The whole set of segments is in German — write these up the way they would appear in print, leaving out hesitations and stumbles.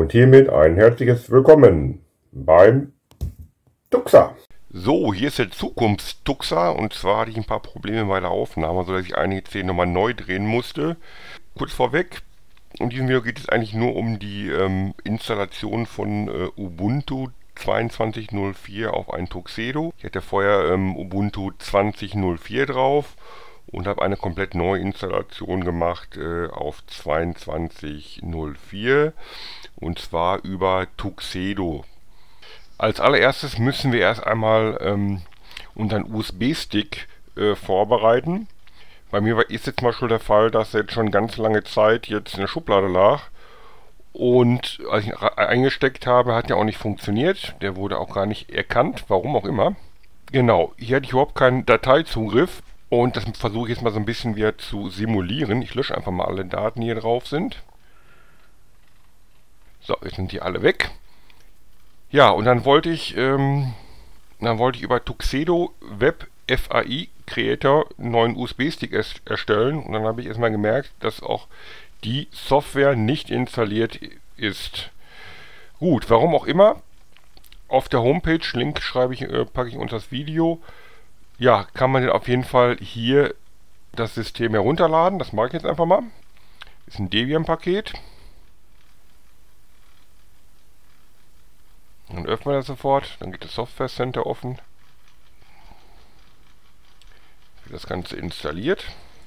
Und hiermit ein herzliches Willkommen beim Tuxer. So, hier ist der Zukunftstuxer und zwar hatte ich ein paar Probleme bei der Aufnahme, sodass ich einige Szenen nochmal neu drehen musste. Kurz vorweg, in diesem Video geht es eigentlich nur um die Installation von Ubuntu 22.04 auf ein Tuxedo. Ich hatte vorher Ubuntu 20.04 drauf und habe eine komplett neue Installation gemacht auf 22.04 und zwar über Tuxedo. Als allererstes müssen wir erst einmal unseren USB-Stick vorbereiten. Bei mir ist jetzt mal schon der Fall, dass er jetzt schon ganz lange Zeit jetzt in der Schublade lag. Und als ich ihn eingesteckt habe, hat er auch nicht funktioniert. Der wurde auch gar nicht erkannt, warum auch immer. Genau, hier hatte ich überhaupt keinen Dateizugriff. Und das versuche ich jetzt mal so ein bisschen wieder zu simulieren. Ich lösche einfach mal alle Daten, die hier drauf sind. So, jetzt sind die alle weg. Ja, und dann wollte ich über Tuxedo Web FAI Creator einen neuen USB-Stick erstellen. Und dann habe ich erstmal gemerkt, dass auch die Software nicht installiert ist. Gut, warum auch immer. Auf der Homepage, Link packe ich unter das Video. Ja, kann man auf jeden Fall hier das System herunterladen. Das mache ich jetzt einfach mal. Das ist ein Debian-Paket. Dann öffnen wir das sofort. Dann geht das Software Center offen. Wird das Ganze installiert.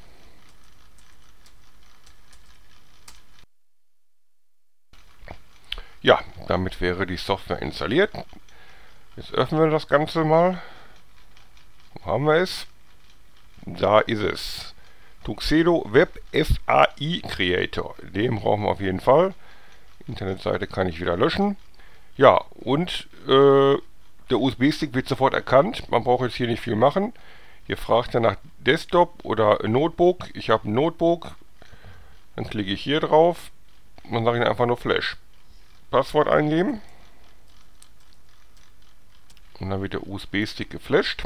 Ja, damit wäre die Software installiert. Jetzt öffnen wir das Ganze mal. Wo haben wir es? Da ist es. Tuxedo Web FAI Creator. Den brauchen wir auf jeden Fall. Internetseite kann ich wieder löschen. Ja, und der USB-Stick wird sofort erkannt. Man braucht jetzt hier nicht viel machen. Hier fragt er nach Desktop oder Notebook. Ich habe ein Notebook. Dann klicke ich hier drauf. Und dann sage ich einfach nur Flash. Passwort eingeben. Und dann wird der USB-Stick geflasht.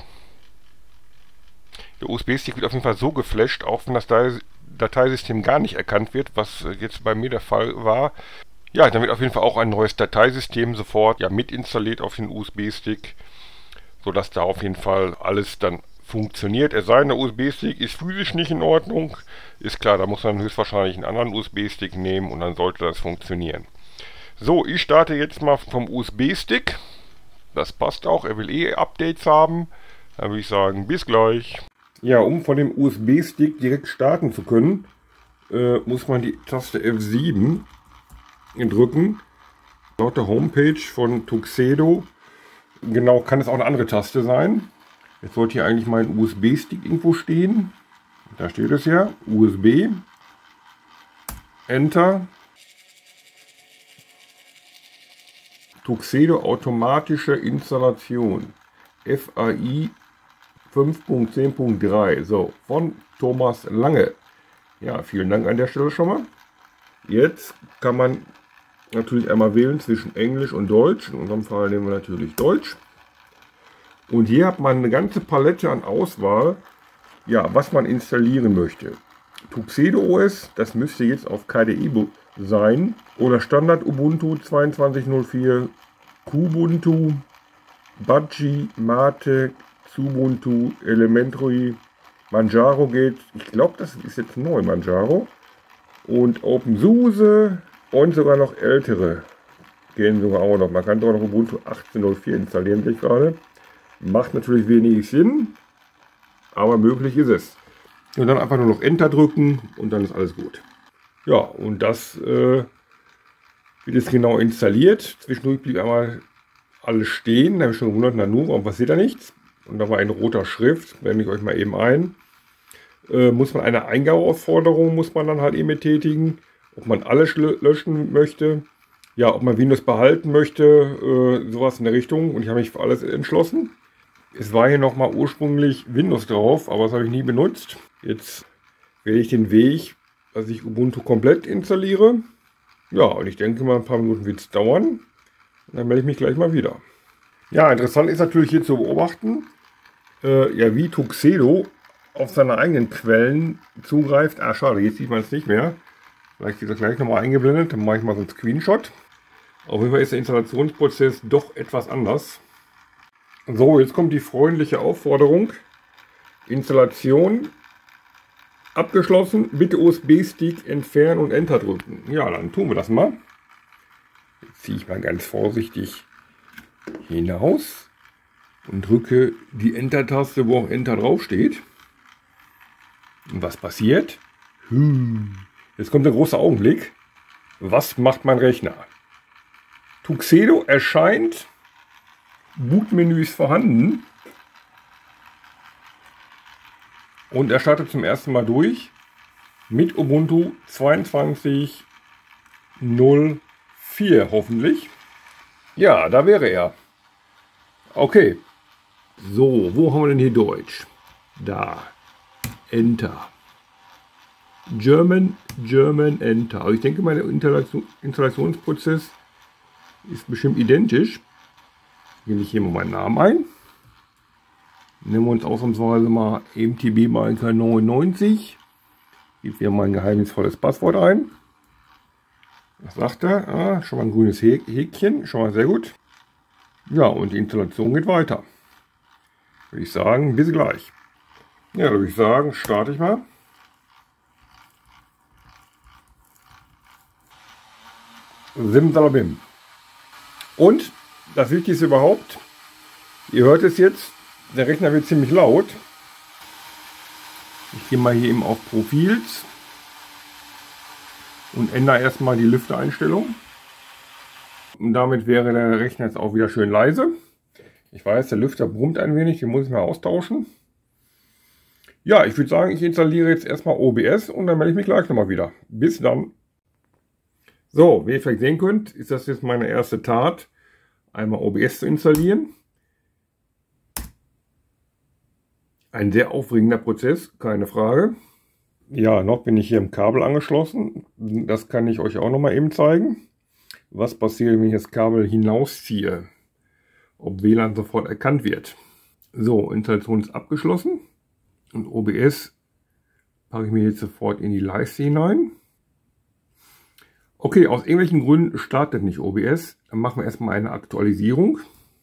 Der USB-Stick wird auf jeden Fall so geflasht, auch wenn das Dateisystem gar nicht erkannt wird, was jetzt bei mir der Fall war. Ja, dann wird auf jeden Fall auch ein neues Dateisystem sofort mit installiert auf den USB-Stick, sodass da auf jeden Fall alles dann funktioniert. Es sei denn, der USB-Stick ist physisch nicht in Ordnung, ist klar, da muss man höchstwahrscheinlich einen anderen USB-Stick nehmen und dann sollte das funktionieren. So, ich starte jetzt mal vom USB-Stick. Das passt auch, er will Updates haben. Dann würde ich sagen, bis gleich. Ja, um von dem USB-Stick direkt starten zu können, muss man die Taste F7 drücken. Laut der Homepage von Tuxedo, genau, kann es auch eine andere Taste sein. Jetzt sollte hier eigentlich mein USB-Stick irgendwo stehen. Da steht es ja, USB, Enter. Tuxedo automatische Installation, FAI 5.10.3, so, von Thomas Lange. Ja, vielen Dank an der Stelle schon mal. Jetzt kann man natürlich einmal wählen zwischen Englisch und Deutsch. In unserem Fall nehmen wir natürlich Deutsch. Und hier hat man eine ganze Palette an Auswahl, ja, was man installieren möchte. Tuxedo OS, das müsste jetzt auf KDE sein. Oder Standard Ubuntu 22.04, Kubuntu, Budgie, Mate, Xubuntu, Elementary, Manjaro geht. Ich glaube, das ist jetzt neu, Manjaro. Und OpenSUSE und sogar noch ältere gehen sogar auch noch. Man kann sogar noch Ubuntu 18.04 installieren, sehe ich gerade. Macht natürlich wenig Sinn, aber möglich ist es. Und dann einfach nur noch Enter drücken und dann ist alles gut. Ja, und das wird jetzt genau installiert. Zwischendurch blieb einmal alles stehen. Da habe ich schon gewundert, na nun, warum passiert da nichts? Und da war in roter Schrift, blende ich euch mal eben ein. Muss man eine Eingabeaufforderung, muss man dann halt eben tätigen. Ob man alles löschen möchte. Ja, ob man Windows behalten möchte, sowas in der Richtung. Und ich habe mich für alles entschlossen. Es war hier nochmal ursprünglich Windows drauf, aber das habe ich nie benutzt. Jetzt wähle ich den Weg, dass ich Ubuntu komplett installiere. Ja, und ich denke mal, ein paar Minuten wird es dauern. Und dann melde ich mich gleich mal wieder. Ja, interessant ist natürlich hier zu beobachten, wie Tuxedo auf seine eigenen Quellen zugreift. Ah, schade, jetzt sieht man es nicht mehr. Vielleicht ist das gleich nochmal eingeblendet. Dann mache ich mal so einen Screenshot. Auf jeden Fall ist der Installationsprozess doch etwas anders. So, jetzt kommt die freundliche Aufforderung. Installation abgeschlossen. Bitte USB-Stick entfernen und Enter drücken. Ja, dann tun wir das mal. Jetzt ziehe ich mal ganz vorsichtig hinaus und drücke die Enter-Taste, wo auch Enter draufsteht. Und was passiert? Jetzt kommt der große Augenblick. Was macht mein Rechner? Tuxedo erscheint. Bootmenü ist vorhanden. Und er startet zum ersten Mal durch mit Ubuntu 22.04 hoffentlich. Ja, da wäre er. Okay. So, wo haben wir denn hier Deutsch? Da. Enter. German, Enter. Also ich denke, mein Installationsprozess ist bestimmt identisch. Gebe ich hier mal meinen Namen ein. Nehmen wir uns ausnahmsweise mal MTB Marker 99. Gebe hier mein geheimnisvolles Passwort ein. Was sagt er? Ah, schon mal ein grünes Häkchen. Schon mal sehr gut. Ja, und die Installation geht weiter. Würde ich sagen, bis gleich. Ja, da würde ich sagen, starte ich mal. Simsalabim. Und das Wichtigste überhaupt, ihr hört es jetzt, der Rechner wird ziemlich laut. Ich gehe mal hier eben auf Profils und ändere erstmal die Lüftereinstellung. Und damit wäre der Rechner jetzt auch wieder schön leise. Ich weiß, der Lüfter brummt ein wenig, den muss ich mal austauschen. Ja, ich würde sagen, ich installiere jetzt erstmal OBS und dann melde ich mich gleich nochmal wieder. Bis dann. So, wie ihr vielleicht sehen könnt, ist das jetzt meine erste Tat, einmal OBS zu installieren. Ein sehr aufregender Prozess, keine Frage. Ja, noch bin ich hier im Kabel angeschlossen. Das kann ich euch auch nochmal eben zeigen. Was passiert, wenn ich das Kabel hinausziehe? Ob WLAN sofort erkannt wird. So, Installation ist abgeschlossen. Und OBS packe ich mir jetzt sofort in die Leiste hinein. Okay, aus irgendwelchen Gründen startet nicht OBS. Dann machen wir erstmal eine Aktualisierung.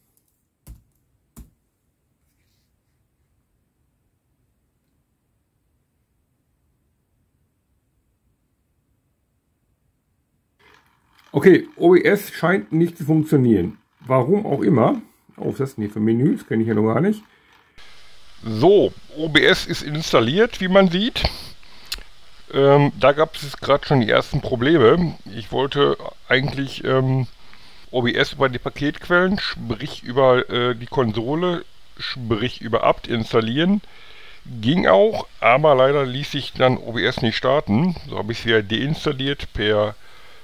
Okay, OBS scheint nicht zu funktionieren. Warum auch immer. Oh, was ist das denn hier für Menü? Das kenne ich ja noch gar nicht. So, OBS ist installiert, wie man sieht. Da gab es gerade schon die ersten Probleme. Ich wollte eigentlich OBS über die Paketquellen, sprich über die Konsole, sprich über apt installieren. Ging auch, aber leider ließ sich dann OBS nicht starten. So habe ich es wieder deinstalliert per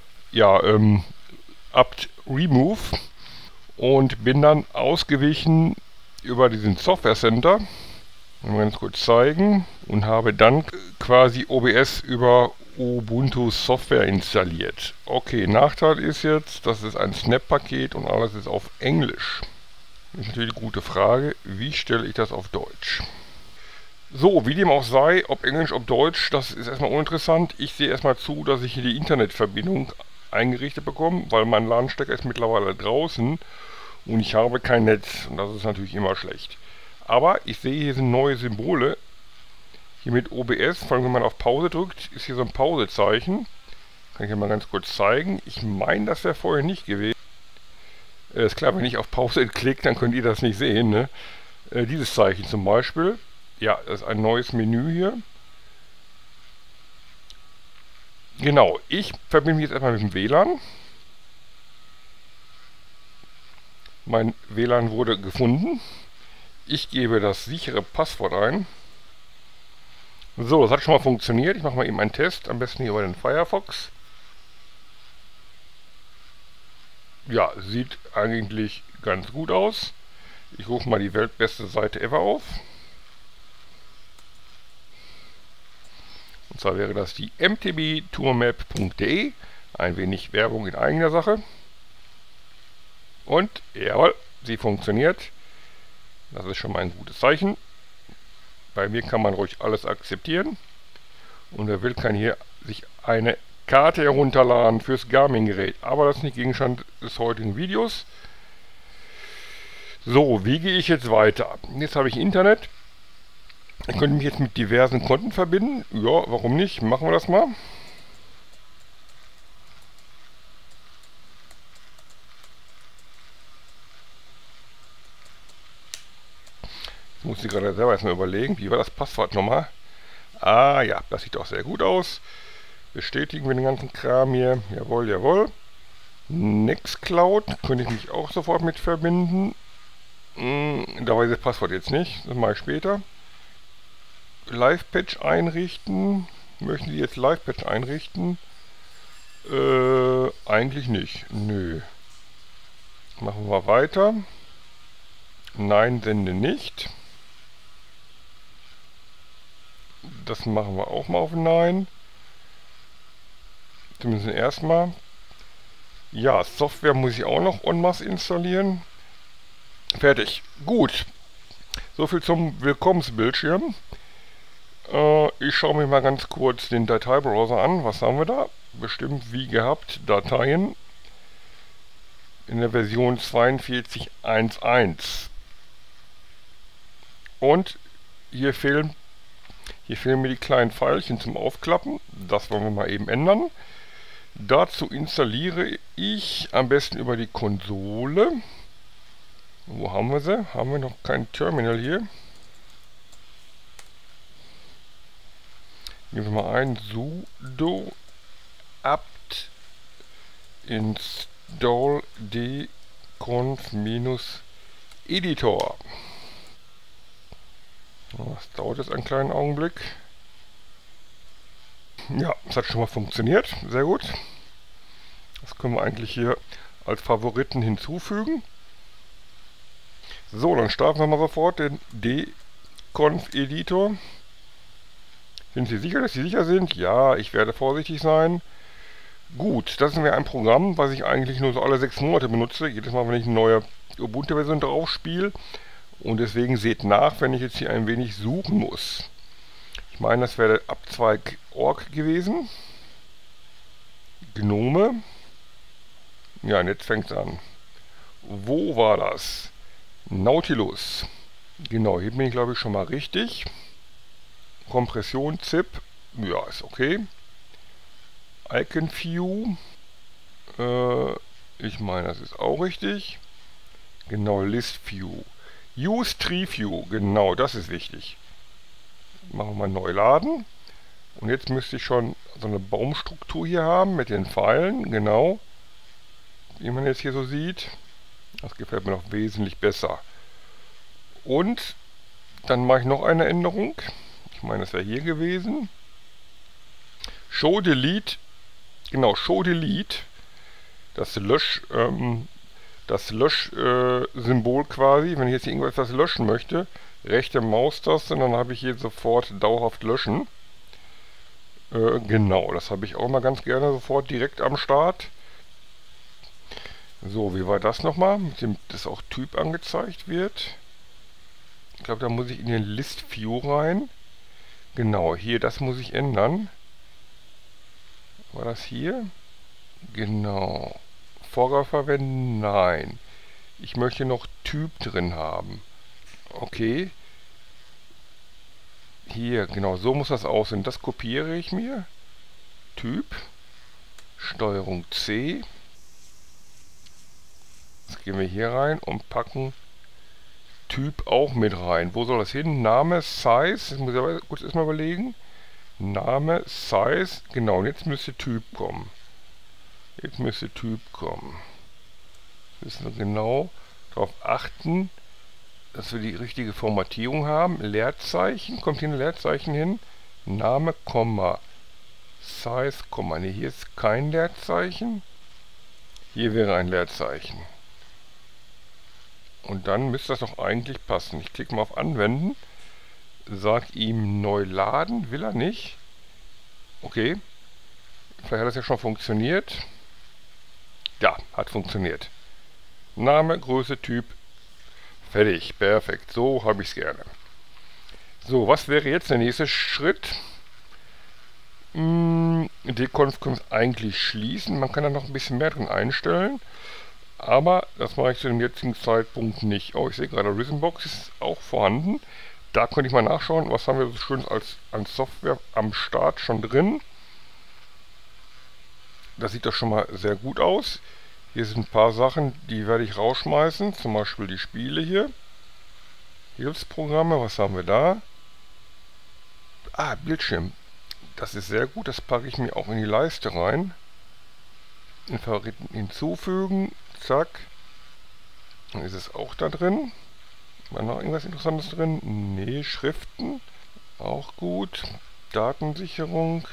apt remove und bin dann ausgewichen über diesen Software Center. Mal ganz kurz zeigen und habe dann quasi OBS über Ubuntu Software installiert. Okay, Nachteil ist jetzt, das ist ein Snap-Paket und alles ist auf Englisch. Das ist natürlich eine gute Frage, wie stelle ich das auf Deutsch? So, wie dem auch sei, ob Englisch, ob Deutsch, das ist erstmal uninteressant. Ich sehe erstmal zu, dass ich hier die Internetverbindung eingerichtet bekomme, weil mein LAN-Stecker ist mittlerweile draußen und ich habe kein Netz und das ist natürlich immer schlecht. Aber ich sehe, hier sind neue Symbole. Hier mit OBS, vor allem wenn man auf Pause drückt, ist hier so ein Pausezeichen. Kann ich ja mal ganz kurz zeigen. Ich meine, das wäre vorher nicht gewesen. Ist klar, wenn ich auf Pause klicke, dann könnt ihr das nicht sehen. Ne? Dieses Zeichen zum Beispiel. Ja, das ist ein neues Menü hier. Genau, ich verbinde mich jetzt erstmal mit dem WLAN. Mein WLAN wurde gefunden. Ich gebe das sichere Passwort ein. So, das hat schon mal funktioniert. Ich mache mal eben einen Test, am besten hier über den Firefox. Ja, sieht eigentlich ganz gut aus. Ich rufe mal die weltbeste Seite ever auf. Und zwar wäre das die mtbtourmap.de. Ein wenig Werbung in eigener Sache. Und jawohl, sie funktioniert. Das ist schon mal ein gutes Zeichen. Bei mir kann man ruhig alles akzeptieren. Und wer will, kann hier sich eine Karte herunterladen fürs Garmin-Gerät. Aber das ist nicht Gegenstand des heutigen Videos. So, wie gehe ich jetzt weiter? Jetzt habe ich Internet. Ich könnte mich jetzt mit diversen Konten verbinden. Ja, warum nicht? Machen wir das mal. Ich muss gerade selber erstmal überlegen, wie war das Passwort nochmal? Ah ja, das sieht auch sehr gut aus. Bestätigen wir den ganzen Kram hier. Jawohl, jawohl. Nextcloud könnte ich mich auch sofort mit verbinden. Da weiß ich das Passwort jetzt nicht. Das mache ich später. Live-Patch einrichten. Möchten Sie jetzt Live-Patch einrichten? Eigentlich nicht. Nö. Machen wir weiter. Nein, sende nicht. Das machen wir auch mal auf Nein. Zumindest erstmal. Ja, Software muss ich auch noch en masse installieren. Fertig. Gut. Soviel zum Willkommensbildschirm. Ich schaue mir mal ganz kurz den Dateibrowser an. Was haben wir da? Bestimmt wie gehabt Dateien in der Version 42.1.1. Und hier fehlen mir die kleinen Pfeilchen zum Aufklappen. Das wollen wir mal eben ändern. Dazu installiere ich am besten über die Konsole. Wo haben wir sie? Haben wir noch kein Terminal hier? Geben wir mal ein sudo apt install dconf-editor. Das dauert jetzt einen kleinen Augenblick. Ja, das hat schon mal funktioniert. Sehr gut. Das können wir eigentlich hier als Favoriten hinzufügen. So, dann starten wir mal sofort den dconf-editor. Sind Sie sicher, dass Sie sicher sind? Ja, ich werde vorsichtig sein. Gut, das ist ein Programm, was ich eigentlich nur so alle 6 Monate benutze. Jedes Mal, wenn ich eine neue Ubuntu-Version drauf spiele. Und deswegen seht nach, wenn ich jetzt hier ein wenig suchen muss. Ich meine, das wäre der Abzweig Org gewesen. Gnome. Ja, und jetzt fängt es an. Wo war das? Nautilus. Genau, hier bin ich glaube ich schon mal richtig. Kompression, ZIP. Ja, ist okay. Icon View. Ich meine, das ist auch richtig. Genau, List View. Use Tree View, genau, das ist wichtig. Machen wir mal neu laden. Und jetzt müsste ich schon so eine Baumstruktur hier haben mit den Pfeilen, genau. Wie man jetzt hier so sieht. Das gefällt mir noch wesentlich besser. Und dann mache ich noch eine Änderung. Ich meine, das wäre hier gewesen. Show Delete. Genau, Show Delete. Das Löschsymbol quasi, wenn ich jetzt irgendwas löschen möchte, rechte Maustaste, dann habe ich hier sofort dauerhaft löschen. Genau, das habe ich auch mal ganz gerne sofort direkt am Start. So, wie war das nochmal? Mit dem, dass auch Typ angezeigt wird. Ich glaube, da muss ich in den List View rein. Genau, hier, das muss ich ändern. War das hier? Genau. Vorgabe verwenden? Nein. Ich möchte noch Typ drin haben. Okay. Hier, genau, so muss das aussehen. Das kopiere ich mir. Typ. Steuerung C. Jetzt gehen wir hier rein und packen Typ auch mit rein. Wo soll das hin? Name, Size. Das muss ich aber kurz erstmal überlegen. Name, Size. Genau, und jetzt müsste Typ kommen. Jetzt müsste Typ kommen. Müssen wir genau darauf achten, dass wir die richtige Formatierung haben. Leerzeichen, kommt hier ein Leerzeichen hin. Name, Komma. Size, Komma. Ne, hier ist kein Leerzeichen. Hier wäre ein Leerzeichen. Und dann müsste das doch eigentlich passen. Ich klicke mal auf Anwenden. Sag ihm neu laden. Will er nicht. Okay. Vielleicht hat das ja schon funktioniert. Ja, hat funktioniert. Name, Größe, Typ. Fertig. Perfekt. So habe ich es gerne. So, was wäre jetzt der nächste Schritt? Deconf kann es eigentlich schließen. Man kann da noch ein bisschen mehr drin einstellen. Aber das mache ich zu dem jetzigen Zeitpunkt nicht. Oh, ich sehe gerade, Rhythmbox ist auch vorhanden. Da könnte ich mal nachschauen, was haben wir so schönes an Software am Start schon drin. Das sieht doch schon mal sehr gut aus. Hier sind ein paar Sachen, die werde ich rausschmeißen. Zum Beispiel die Spiele hier. Hilfsprogramme, was haben wir da? Ah, Bildschirm. Das ist sehr gut, das packe ich mir auch in die Leiste rein. Den Favoriten hinzufügen. Zack. Dann ist es auch da drin. War noch irgendwas Interessantes drin? Nee, Schriften. Auch gut. Datensicherung.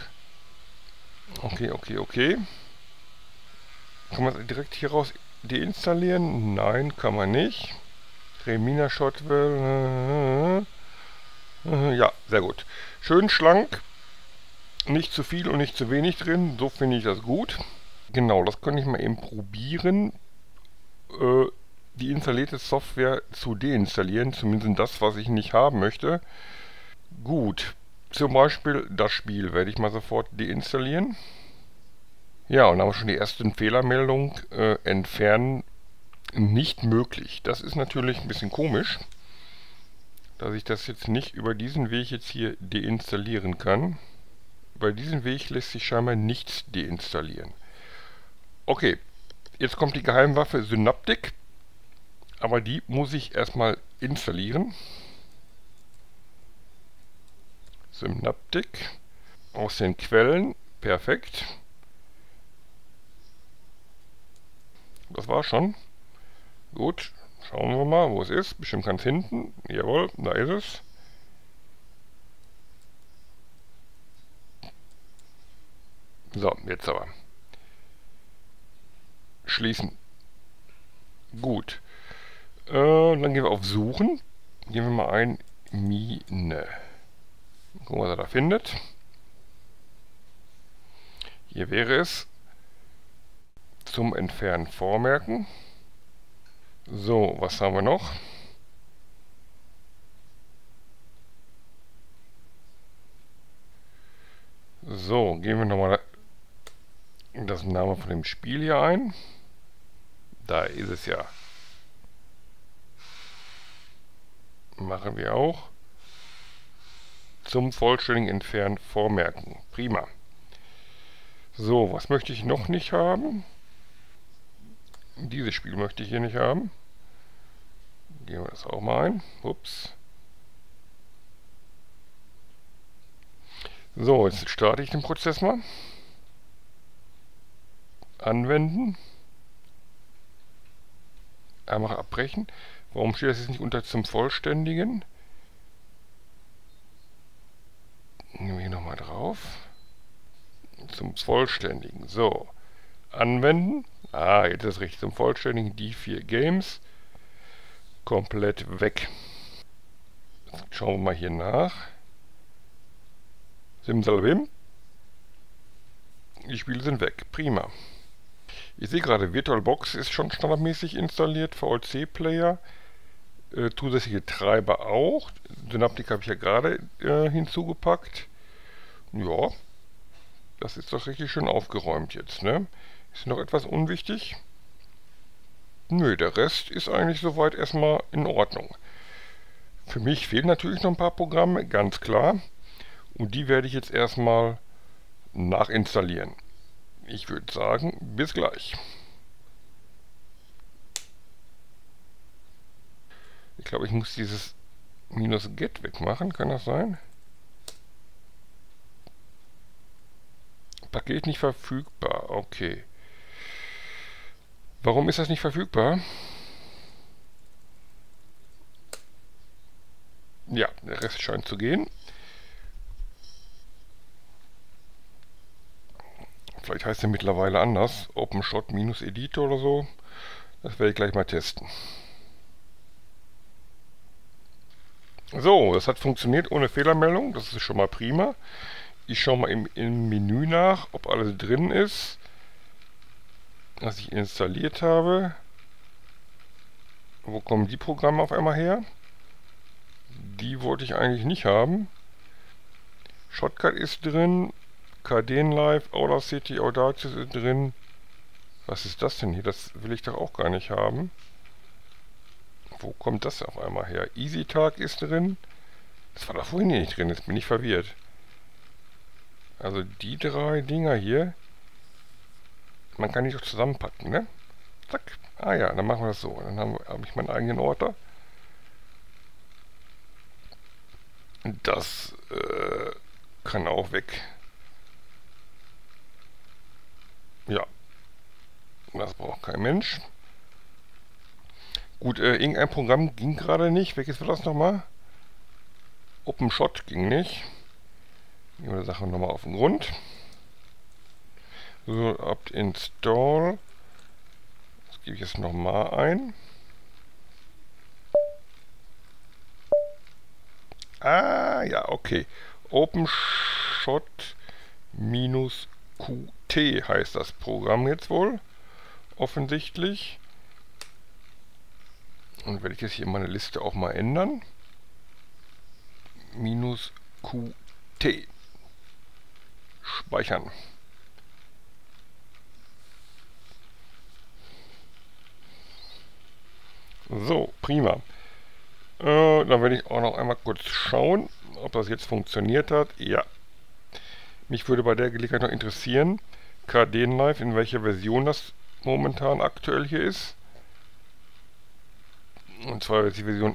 Okay. Kann man direkt hier raus deinstallieren? Nein, kann man nicht. Remina Shotwell. Ja, sehr gut. Schön schlank. Nicht zu viel und nicht zu wenig drin. So finde ich das gut. Genau, das kann ich mal eben probieren. Die installierte Software zu deinstallieren. Zumindest das, was ich nicht haben möchte. Gut. Zum Beispiel das Spiel werde ich mal sofort deinstallieren. Ja, und dann haben wir schon die ersten Fehlermeldungen. Entfernen nicht möglich. Das ist natürlich ein bisschen komisch, dass ich das jetzt nicht über diesen Weg jetzt hier deinstallieren kann. Über diesen Weg lässt sich scheinbar nichts deinstallieren. Okay, jetzt kommt die Geheimwaffe Synaptic, aber die muss ich erstmal installieren. Synaptic aus den Quellen, perfekt. Das war schon. Gut, schauen wir mal, wo es ist. Bestimmt ganz hinten. Jawohl, da ist es. So, jetzt aber. Schließen. Gut. Dann gehen wir auf Suchen. Geben wir mal ein Mine. Gucken, was er da findet. Hier wäre es. Zum Entfernen vormerken. So, was haben wir noch? So, geben wir nochmal das Name von dem Spiel hier ein. Da ist es ja. Machen wir auch. Zum vollständigen Entfernen vormerken. Prima. So, was möchte ich noch nicht haben? Dieses Spiel möchte ich hier nicht haben. Gehen wir das auch mal ein. Ups. So, jetzt starte ich den Prozess mal. Anwenden. Einmal abbrechen. Warum steht das jetzt nicht unter zum Vollständigen? Nehmen wir hier nochmal drauf. Zum Vollständigen. So. Anwenden. Ah, jetzt ist es richtig. Zum Vollständigen die 4 Games. Komplett weg. Jetzt schauen wir mal hier nach. Simsalabim. Die Spiele sind weg. Prima. Ich sehe gerade, VirtualBox ist schon standardmäßig installiert. VLC-Player. Zusätzliche Treiber auch. Synaptic habe ich ja gerade hinzugepackt. Ja. Das ist doch richtig schön aufgeräumt jetzt, ne? Ist noch etwas unwichtig? Nö, der Rest ist eigentlich soweit erstmal in Ordnung. Für mich fehlen natürlich noch ein paar Programme, ganz klar. Und die werde ich jetzt erstmal nachinstallieren. Ich würde sagen, bis gleich. Ich glaube, ich muss dieses -get wegmachen, kann das sein? Paket nicht verfügbar, okay. Warum ist das nicht verfügbar? Ja, der Rest scheint zu gehen. Vielleicht heißt er mittlerweile anders. OpenShot-Editor oder so. Das werde ich gleich mal testen. So, das hat funktioniert ohne Fehlermeldung. Das ist schon mal prima. Ich schaue mal im Menü nach, ob alles drin ist, was ich installiert habe. Wo kommen die Programme auf einmal her? Die wollte ich eigentlich nicht haben. Shotcut ist drin. Kdenlive, Audacity, Audacious ist drin. Was ist das denn hier? Das will ich doch auch gar nicht haben. Wo kommt das auf einmal her? EasyTalk ist drin. Das war da vorhin nicht drin, jetzt bin ich verwirrt. Also die 3 Dinger hier, man kann die doch zusammenpacken, ne? Zack. Ah ja, dann machen wir das so. Dann habe ich meinen eigenen Ordner. Das kann auch weg. Ja, das braucht kein Mensch. Gut, irgendein Programm ging gerade nicht. Welches war das nochmal? OpenShot ging nicht. Gehen wir der Sache nochmal auf den Grund. So, apt install. Das gebe ich jetzt nochmal ein. Ah, ja, okay. OpenShot-QT heißt das Programm jetzt wohl. Offensichtlich. Und werde ich jetzt hier meine Liste auch mal ändern. -QT. Speichern. So, prima. Dann werde ich auch noch einmal kurz schauen, ob das jetzt funktioniert hat. Ja. Mich würde bei der Gelegenheit noch interessieren, Kdenlive, in welcher Version das momentan aktuell hier ist. Und zwar ist die Version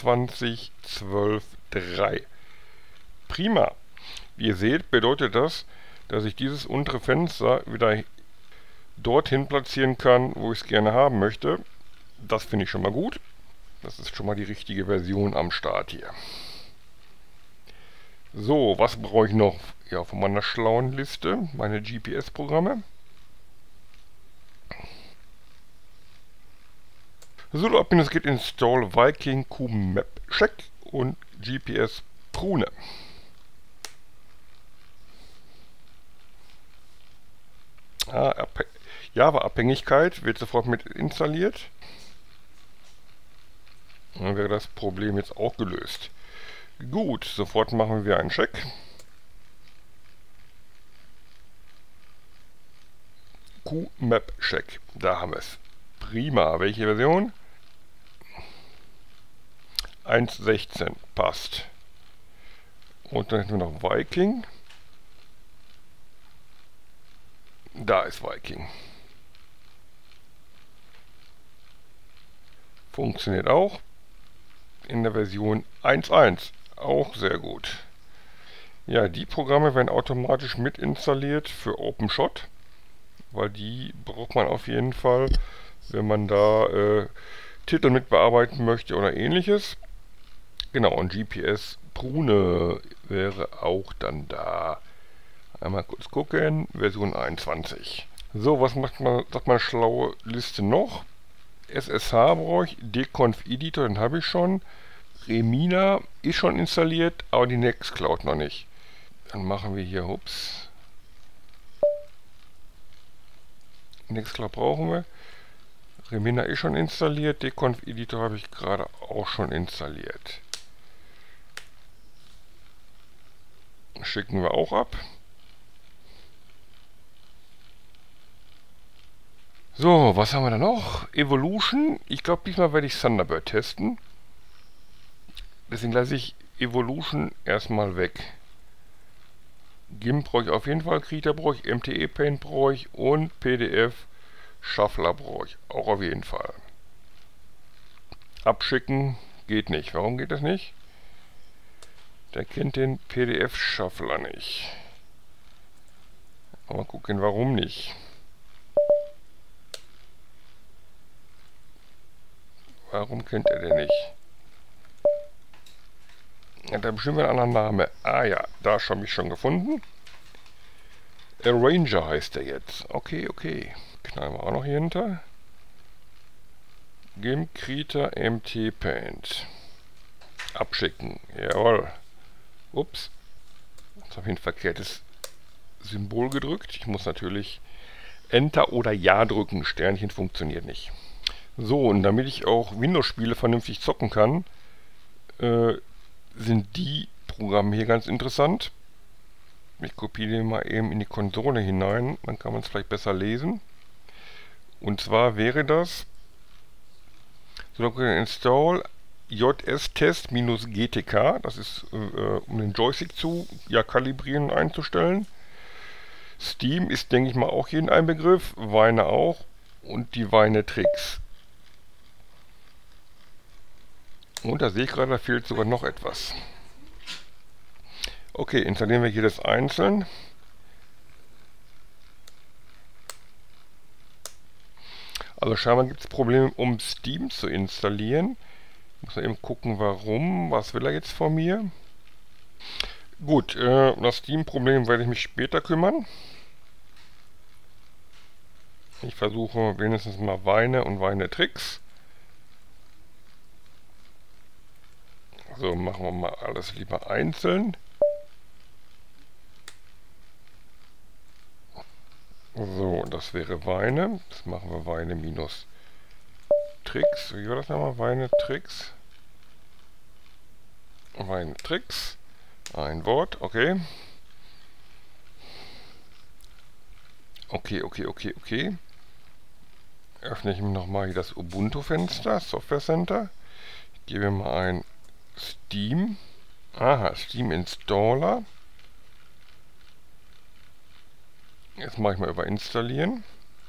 21.12.3. Prima. Wie ihr seht, bedeutet das, dass ich dieses untere Fenster wieder dorthin platzieren kann, wo ich es gerne haben möchte. Das finde ich schon mal gut. Das ist schon mal die richtige Version am Start hier. So, was brauche ich noch? Ja, von meiner schlauen Liste, meine GPS-Programme. So, ab es geht install Viking QMap Check und GPS Prune. Java-Abhängigkeit wird sofort mit installiert. Dann wäre das Problem jetzt auch gelöst. Gut, sofort machen wir einen Check. QMap Check, da haben wir es. Prima, welche Version? 1.16, passt. Und dann hätten wir noch Viking. Da ist Viking. Funktioniert auch. In der Version 1.1. Auch sehr gut. Ja, die Programme werden automatisch mit installiert für OpenShot, weil die braucht man auf jeden Fall, wenn man da Titel mit bearbeiten möchte oder ähnliches. Genau, und GPS Prune wäre auch dann da. Einmal kurz gucken, Version 21. So, was sagt meine schlaue Liste noch? SSH brauche ich, Deconf Editor, den habe ich schon. Remina ist schon installiert, aber die Nextcloud noch nicht. Dann machen wir hier, ups. Nextcloud brauchen wir. Remina ist schon installiert, Deconf Editor habe ich gerade auch schon installiert. Schicken wir auch ab. So, was haben wir da noch? Evolution. Ich glaube, diesmal werde ich Thunderbird testen. Deswegen lasse ich Evolution erstmal weg. GIMP brauche ich auf jeden Fall, Krita brauche ich, MTE Paint brauche ich und PDF Shuffler brauche ich auch auf jeden Fall. Abschicken geht nicht. Warum geht das nicht? Der kennt den PDF Shuffler nicht. Mal gucken, warum nicht. Warum kennt er den nicht? Hat er bestimmt einen anderen Namen. Ah ja, da habe ich schon gefunden. Arranger heißt er jetzt. Okay, okay. Knallen wir auch noch hier hinter. GIMP, Krita, MT Paint. Abschicken. Jawohl. Ups. Jetzt habe ich ein verkehrtes Symbol gedrückt. Ich muss natürlich Enter oder Ja drücken. Sternchen funktioniert nicht. So, und damit ich auch Windows-Spiele vernünftig zocken kann, sind die Programme hier ganz interessant. Ich kopiere den mal eben in die Konsole hinein, dann kann man es vielleicht besser lesen. Und zwar wäre das install jstest-gtk, das ist um den Joystick zu kalibrieren und einzustellen. Steam ist, denke ich mal, auch hier ein Begriff, Weine auch und die Weine-Tricks. Und da sehe ich gerade, da fehlt sogar noch etwas. Okay, installieren wir jedes einzeln. Also scheinbar gibt es Probleme, um Steam zu installieren. Ich muss mal eben gucken, warum. Was will er jetzt von mir? Gut, um das Steam-Problem werde ich mich später kümmern. Ich versuche wenigstens mal Weine und Weine-Tricks. So, machen wir mal alles lieber einzeln. So, das wäre Weine. Das machen wir Weine minus Tricks. Wie war das nochmal? Weine Tricks. Weine Tricks. Ein Wort, okay. Okay. Öffne ich mir nochmal hier das Ubuntu-Fenster, Software Center. Ich gebe mal ein Steam. Aha, Steam Installer. Jetzt mache ich mal über Installieren.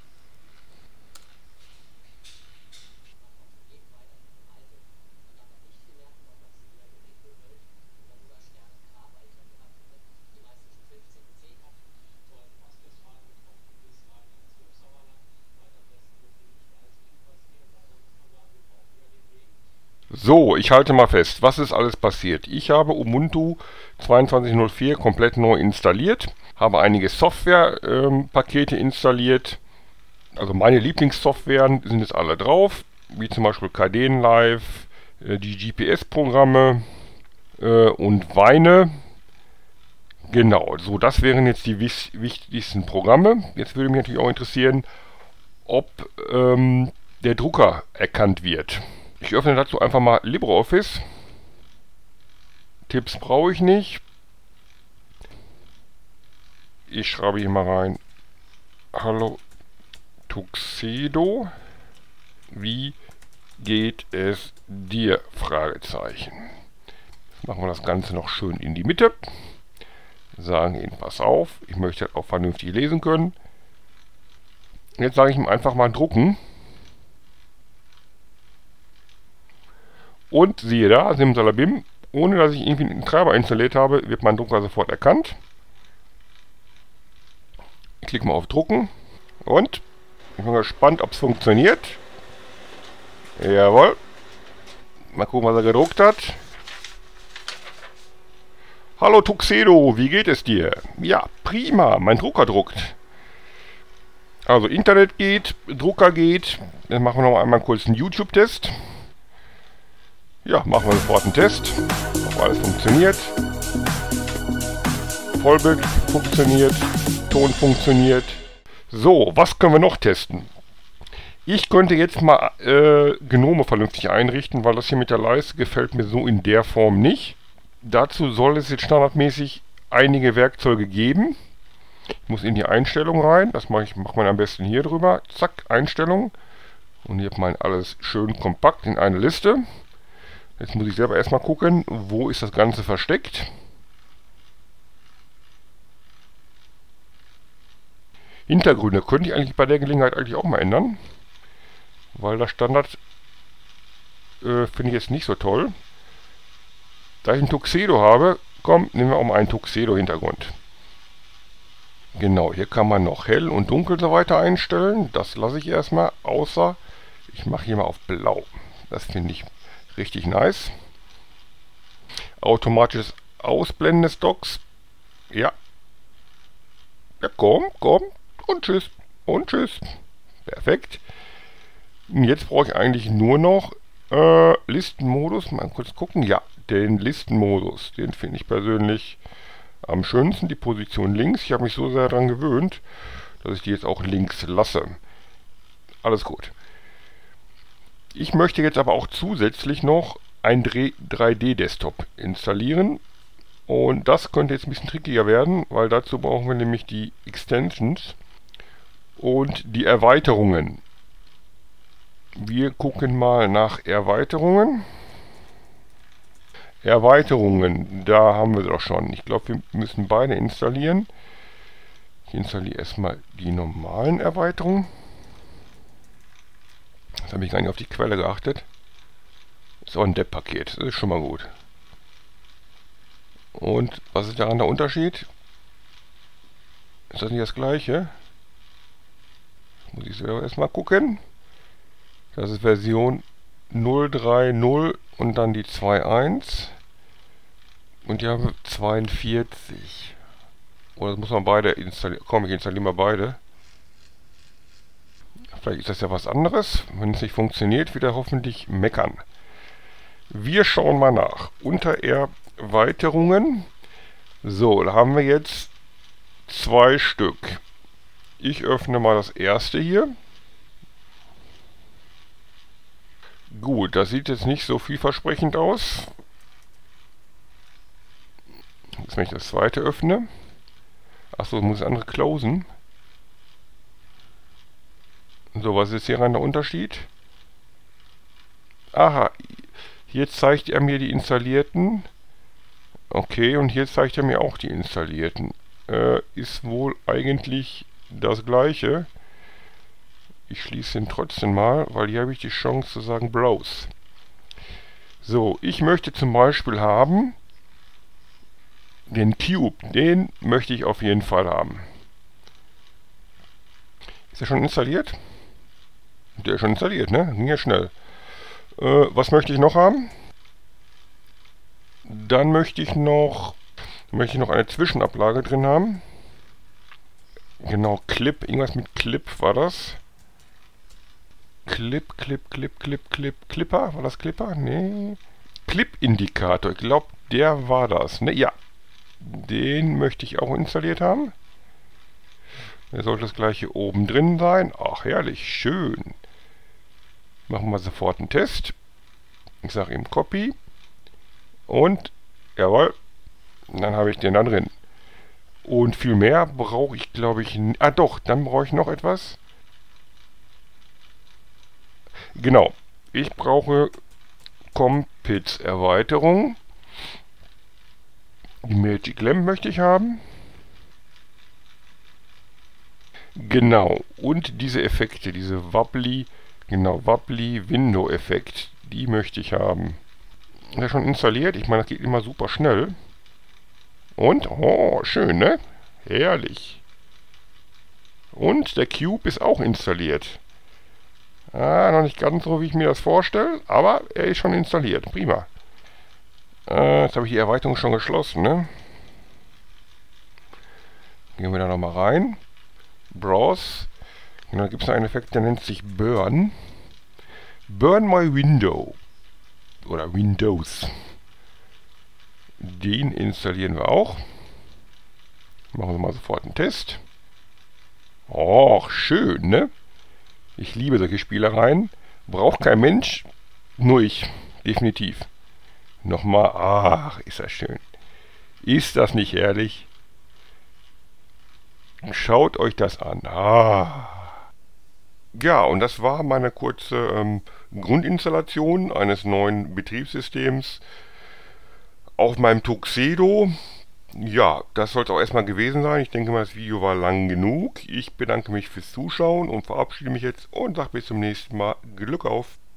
So, ich halte mal fest, was ist alles passiert? Ich habe Ubuntu 22.04 komplett neu installiert, habe einige Software-Pakete installiert, also meine Lieblingssoftwaren sind jetzt alle drauf, wie zum Beispiel Kdenlive, die GPS-Programme und Weine. Genau, so das wären jetzt die wichtigsten Programme. Jetzt würde mich natürlich auch interessieren, ob der Drucker erkannt wird. Ich öffne dazu einfach mal LibreOffice. Tipps brauche ich nicht. Ich schreibe hier mal rein: Hallo Tuxedo, wie geht es dir? Fragezeichen. Jetzt machen wir das Ganze noch schön in die Mitte. Sagen ihm, pass auf, ich möchte das auch vernünftig lesen können. Jetzt sage ich ihm einfach mal drucken. Und siehe da, simsalabim, ohne dass ich irgendwie einen Treiber installiert habe, wird mein Drucker sofort erkannt. Ich klicke mal auf Drucken und ich bin gespannt, ob es funktioniert. Jawohl. Mal gucken, was er gedruckt hat. Hallo Tuxedo, wie geht es dir? Ja, prima, mein Drucker druckt. Also Internet geht, Drucker geht. Dann machen wir noch einmal kurz einen YouTube-Test. Ja, machen wir sofort einen Test, ob alles funktioniert. Vollbild funktioniert, Ton funktioniert. So, was können wir noch testen? Ich könnte jetzt mal Gnome vernünftig einrichten, weil das hier mit der Leiste gefällt mir so in der Form nicht. Dazu soll es jetzt standardmäßig einige Werkzeuge geben. Ich muss in die Einstellung rein, das macht man am besten hier drüber. Zack, Einstellung. Und hier hat man alles schön kompakt in eine Liste. Jetzt muss ich selber erstmal gucken, wo ist das Ganze versteckt. Hintergründe könnte ich eigentlich bei der Gelegenheit eigentlich auch mal ändern. Weil das Standard finde ich jetzt nicht so toll. Da ich einen Tuxedo habe, komm, nehmen wir auch mal einen Tuxedo-Hintergrund. Genau, hier kann man noch hell und dunkel so weiter einstellen. Das lasse ich erstmal, außer ich mache hier mal auf blau. Das finde ich richtig nice. Automatisches Ausblenden des Docks. Ja. Ja, komm. Und tschüss. Und tschüss. Perfekt. Und jetzt brauche ich eigentlich nur noch Listenmodus. Mal kurz gucken. Ja, den Listenmodus. Den finde ich persönlich am schönsten. Die Position links. Ich habe mich so sehr daran gewöhnt, dass ich die jetzt auch links lasse. Alles gut. Ich möchte jetzt aber auch zusätzlich noch ein 3D-Desktop installieren. Und das könnte jetzt ein bisschen trickiger werden, weil dazu brauchen wir nämlich die Extensions und die Erweiterungen. Wir gucken mal nach Erweiterungen. Erweiterungen, da haben wir sie doch schon. Ich glaube, wir müssen beide installieren. Ich installiere erstmal die normalen Erweiterungen. Jetzt habe ich gar nicht auf die Quelle geachtet. Ist auch ein Depp-Paket, das ist schon mal gut. Und was ist daran der Unterschied? Ist das nicht das gleiche? Muss ich selber erstmal gucken. Das ist Version 0.3.0 und dann die 2.1. Und die haben 42. Oder das muss man beide installieren. Komm, ich installiere mal beide. Vielleicht ist das ja was anderes. Wenn es nicht funktioniert, wieder hoffentlich meckern. Wir schauen mal nach. Unter Erweiterungen. So, da haben wir jetzt 2 Stück. Ich öffne mal das erste hier. Gut, das sieht jetzt nicht so vielversprechend aus. Jetzt, wenn ich das zweite öffne. Achso, muss das andere closen. So, was ist hier rein der Unterschied? Aha, hier zeigt er mir die installierten. Okay, und hier zeigt er mir auch die installierten. Ist wohl eigentlich das gleiche. Ich schließe ihn trotzdem mal, weil hier habe ich die Chance zu sagen Browse. So, ich möchte zum Beispiel haben den Cube. Den möchte ich auf jeden Fall haben. Ist er schon installiert? Der ist schon installiert, ne? Ging ja schnell. Was möchte ich noch haben? Dann möchte ich noch eine Zwischenablage drin haben. Genau, Clip. Irgendwas mit Clip war das. Clipper? War das Clipper? Nee. Clip-Indikator. Ich glaube, der war das. Ne? Ja. Den möchte ich auch installiert haben. Der sollte das gleiche oben drin sein. Ach, herrlich. Schön. Machen wir sofort einen Test. Ich sage ihm Copy. Und, jawohl. Dann habe ich den da drin. Und viel mehr brauche ich, glaube ich, nicht. Ah doch, dann brauche ich noch etwas. Genau, ich brauche Compiz Erweiterung. Die Magic Lamp möchte ich haben. Genau, und diese Effekte, diese Wobbly Window Effekt, die möchte ich haben. Das ist schon installiert, ich meine, das geht immer super schnell. Und, oh, schön, ne? Herrlich. Und der Cube ist auch installiert. Noch nicht ganz so, wie ich mir das vorstelle, aber er ist schon installiert. Prima. Jetzt habe ich die Erweiterung schon geschlossen, ne? Gehen wir da nochmal rein. Browse. Und dann gibt es einen Effekt, der nennt sich Burn. Burn my window. Oder Windows. Den installieren wir auch. Machen wir mal sofort einen Test. Och, schön, ne? Ich liebe solche Spielereien. Braucht kein Mensch, nur ich. Definitiv. Nochmal. Ach, ist das schön. Ist das nicht herrlich? Schaut euch das an. Ah. Ja, und das war meine kurze Grundinstallation eines neuen Betriebssystems auf meinem Tuxedo. Ja, das soll es auch erstmal gewesen sein. Ich denke mal, das Video war lang genug. Ich bedanke mich fürs Zuschauen und verabschiede mich jetzt und sage bis zum nächsten Mal. Glück auf!